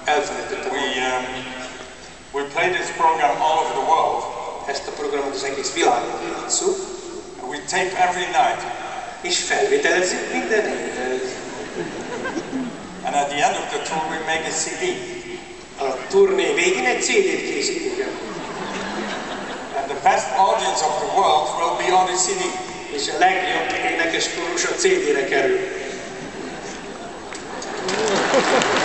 elfelejtettem. We play this program all over the world. Ezt a programot az egész világon játsszuk. We tape every night. És felvételezzük minden héten. And at the end of the tour we make a CD. A turné végén egy CD-t készítünk. And the best audience of the world will be on the CD. És a legjobb énekes kórus a CD-re kerül.